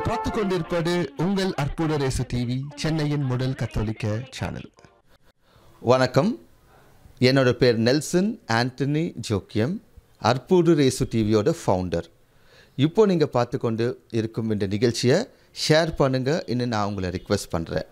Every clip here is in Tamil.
பார்த்து கொண்டிருப்பது உங்கள் அற்புதர் இயேசு டிவி, சென்னையின் முதல் கத்தோலிக்க சேனல். வணக்கம். என்னோட பேர் நெல்சன் ஆண்டனி ஜோக்கியம், அற்புதர் இயேசு டிவியோட ஃபவுண்டர். இப்போ நீங்கள் பார்த்து கொண்டு இருக்கும் இந்த நிகழ்ச்சியை ஷேர் பண்ணுங்கள் இன்னும் நான் உங்களை ரிக்வெஸ்ட் பண்ணுறேன்.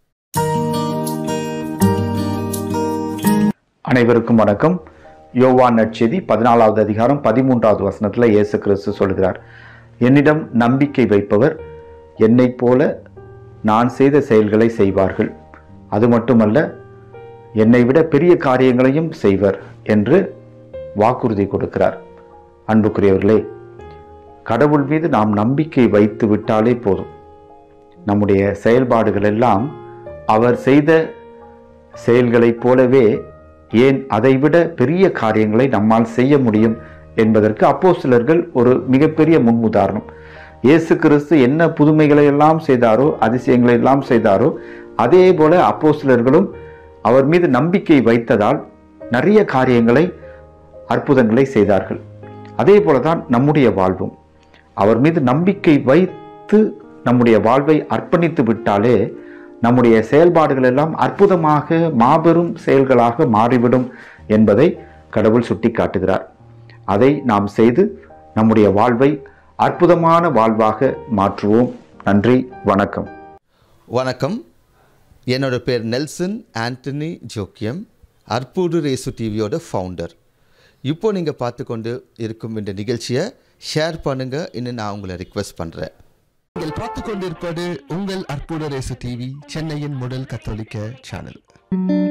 அனைவருக்கும் வணக்கம். யோவான் நற்செய்தி 14வது அதிகாரம் 13வது வசனத்தில் இயேசு கிறிஸ்து சொல்கிறார், என்னிடம் நம்பிக்கை வைப்பவர் என்னைப் போல நான் செய்த செயல்களை செய்வார்கள், அது மட்டுமல்ல என்னை விட பெரிய காரியங்களையும் செய்வர் என்று வாக்குறுதி கொடுக்கிறார். அன்புக்குரியவர்களே, கடவுள் மீது நாம் நம்பிக்கை வைத்து விட்டாலே போதும். நம்முடைய செயல்பாடுகள் எல்லாம் அவர் செய்த செயல்களைப் போலவே, ஏன் அதைவிட பெரிய காரியங்களை நம்மால் செய்ய முடியும் என்பதற்கு அப்போஸ்தலர்கள் ஒரு மிகப்பெரிய முன்னுதாரணம். இயேசு கிறிஸ்து என்ன புதுமைகளை எல்லாம் செய்தாரோ, அதிசயங்களை எல்லாம் செய்தாரோ, அதே போல அப்போஸ்தலர்களும் அவர் மீது நம்பிக்கை வைத்ததால் நிறைய காரியங்களை, அற்புதங்களை செய்தார்கள். அதே போலதான் நம்முடைய வாழ்வும். அவர் மீது நம்பிக்கை வைத்து நம்முடைய வாழ்வை அர்ப்பணித்து விட்டாலே நம்முடைய செயல்பாடுகள் எல்லாம் அற்புதமாக மாபெரும் செயல்களாக மாறிவிடும் என்பதை கடவுள் சுட்டி காட்டுகிறார். அதை நாம் செய்து நம்முடைய வாழ்வை அற்புதமான வாழ்வாக மாற்றுவோம். நன்றி, வணக்கம். வணக்கம். என்னோட பேர் நெல்சன் ஆண்டனி ஜோக்கியம், அற்புதர் இயேசு டிவியோட ஃபவுண்டர். இப்போ நீங்கள் பார்த்து கொண்டு இருக்கும் இந்த நிகழ்ச்சியை ஷேர் பண்ணுங்கள் இன்னும் நான் உங்களை ரிக்வெஸ்ட் பண்ணுறேன். நீங்கள் பார்த்து கொண்டிருப்பது உங்கள் அற்புதர் இயேசு டிவி, சென்னையின் முதல் கத்தோலிக்க சேனல்.